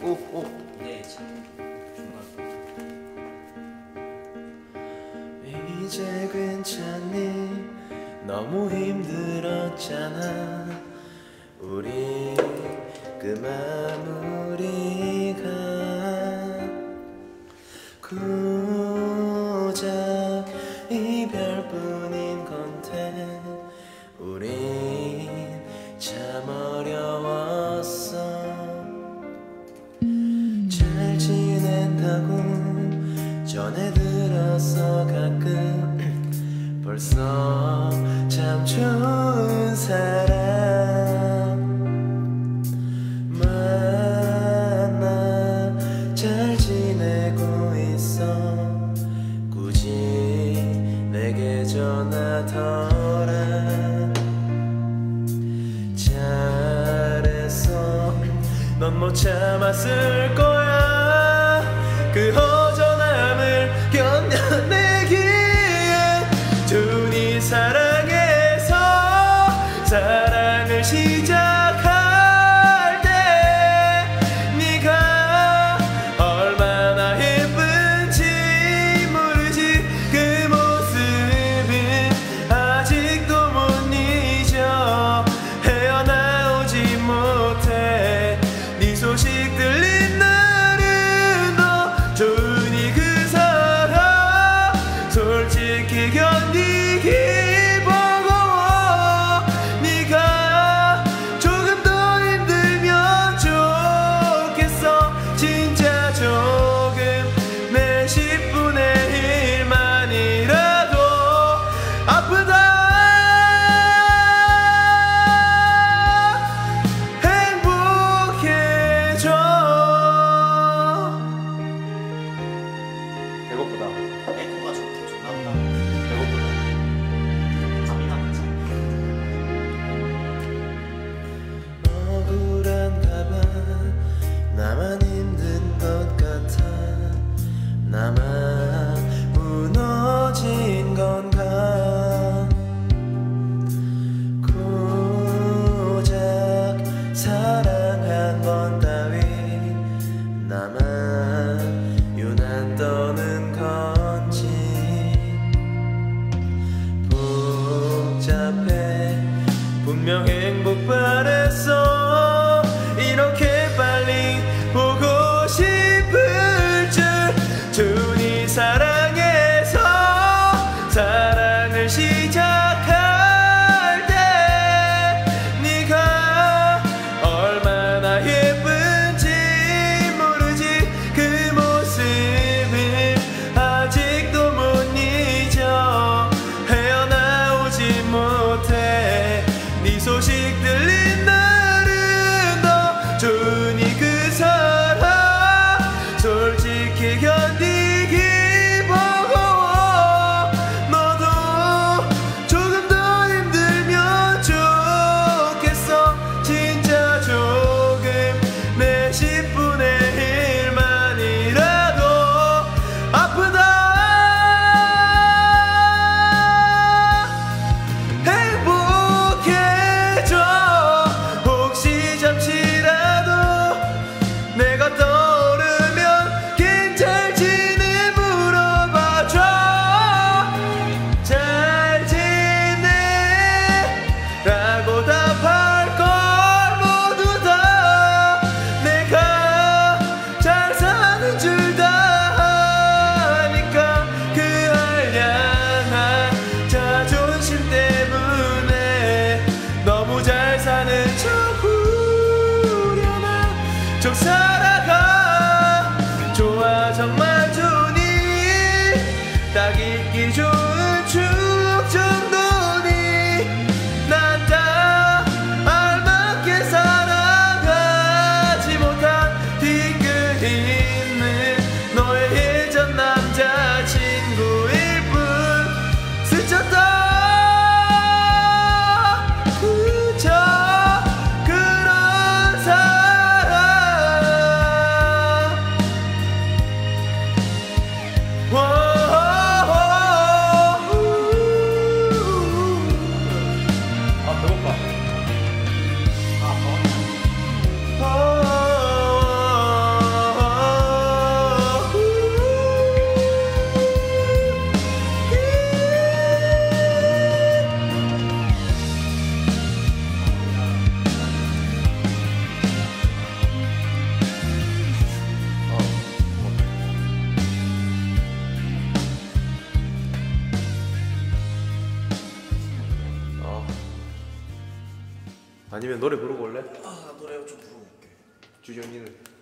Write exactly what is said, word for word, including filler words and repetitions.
오, 오. 네, 참. 이제 괜찮니? 너무 힘들었잖아. 우리 그 마무리가 고작 이별뿐인 건데 우린 참 어려웠어. 잘 지낸다고 전해 들었어. 가끔 벌써 참 좋은 사람 만나 잘 지내고 있어. 굳이 내게 전하더라. 잘했어. 넌 못 참았을 거야. 그 허전함을 견뎌내기에 둘이 사랑해서 사랑을 시작할 때 네가 얼마나 예쁜지 모르지. 그 모습은 아직도 못 잊어. 헤어나오지 못해. 네 소식 들린 날은 너 좋으니 그 사람 솔직히 견디기 버거워. 네가 조금 더 힘들면 좋겠어. 진짜 조금 내 십분의 일만이라도 아프다 행복해져. 배고프다. 에코가 좋긴 좋나 보다. 배고프다. 잠이나 가자. 억울한가 봐. 나만 힘든 것 같아. 나만 무너진 건가. 고작 사랑한 건 따위 나만 유난 떠는 건지 복잡해. 분명 행복 바랬어. 이렇게 빨리 보고 싶을 줄. 둘이 사랑해서 사랑을 시작할 때 네가 얼마나 예쁜지 모르지. 그 모습을 아직도 못 잊어. 헤어나오지 못해. 네 소식 들린 날은 너 좋으니 그 사람 솔직히 견디기 버거워. 너도 조금 더 힘들면 좋겠어. 진짜 조금 내 십분의 일만이라도 아프다 행복해져. 혹시 잠시라도 내가 떠오르면 괜찮지는 물어봐줘. 잘 지내 라고 답할 걸 모두 다 내가 잘 사는 줄 다 아니까. 그 한량한 자존심 때문에 너무 잘 사는 척 후련한 척 살아가. 좋아 정말 좋니. 딱 잊기 좋은 추억 정도니. 난 다 알맞게 살아가지 못한 뒤끝 있는 너의 예전 남자친구일 뿐. 스쳤다 그저 그런 사람. 아니면 노래 부르고 올래? 아 노래 좀 부르고 올게. 주정이는